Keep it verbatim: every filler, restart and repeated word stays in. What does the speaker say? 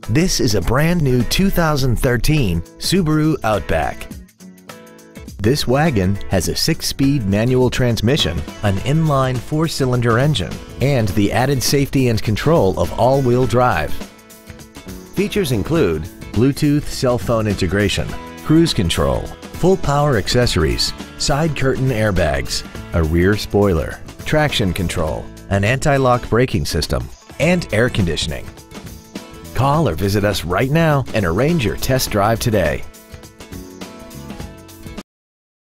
This is a brand new two thousand thirteen Subaru Outback. This wagon has a six-speed manual transmission, an inline four-cylinder engine, and the added safety and control of all-wheel drive. Features include Bluetooth cell phone integration, cruise control, full power accessories, side curtain airbags, a rear spoiler, traction control, an anti-lock braking system, and air conditioning. Call or visit us right now and arrange your test drive today.